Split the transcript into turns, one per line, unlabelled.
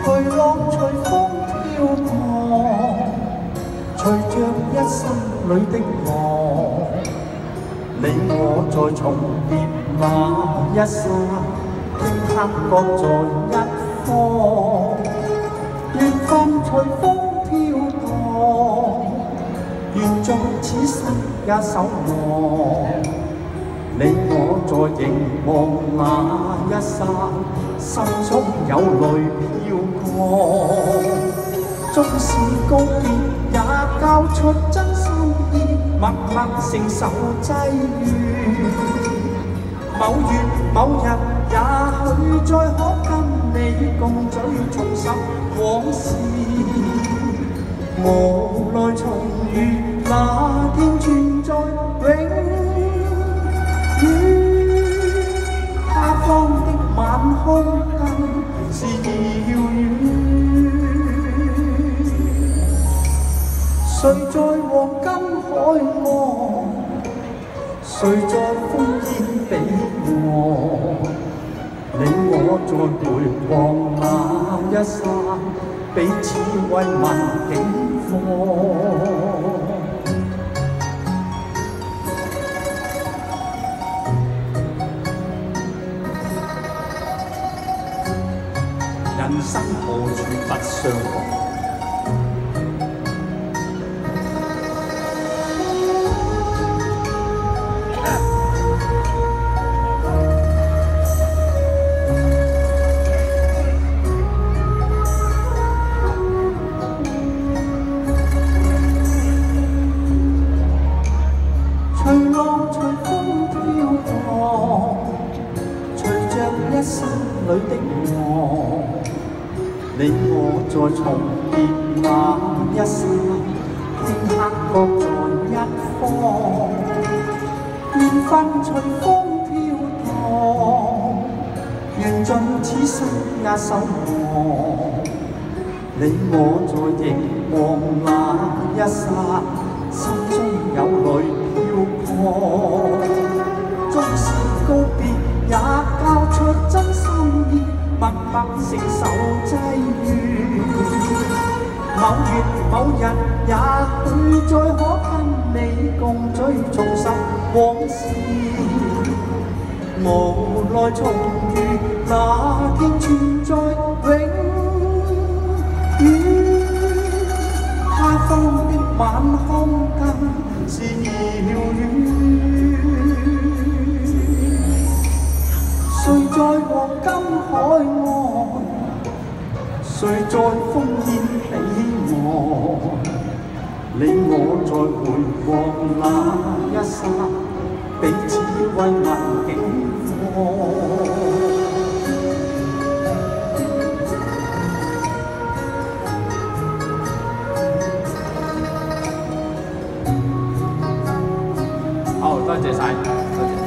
隨浪隨風飄泊，隨着一生裏的我，你我在重疊那一剎，頃刻各在一方，緣分隨風飄蕩，願盡此生也守望。你我在凝望那一剎，心中有淚飄過。縱是告別，也交出真心意，默默承受際遇。某月某日，也許再可跟你共聚，重拾往事。無奈重遇，那天存在永。他方的晚空更是遙遠，誰在黃金海岸，誰在烽煙彼岸？你我在回望那一剎，彼此慰問境況。人生何處不相逢？隨浪隨風飄蕩，隨着一生裏的我。你我在重疊那一剎，頃刻各在一方，緣分隨風飄蕩，緣盡此生也守望。你我在凝望那一剎，心中有淚飄過。縱是告別，也交出真心意。默默承受際遇，某月某日，也許再可跟你共聚，重拾往事。無奈重遇，那天存在永遠。他方的晚空更是遙遠。誰在黃金海岸，誰在烽煙彼岸？你我在回望那一剎，彼此慰問境況。好，多謝晒，多謝。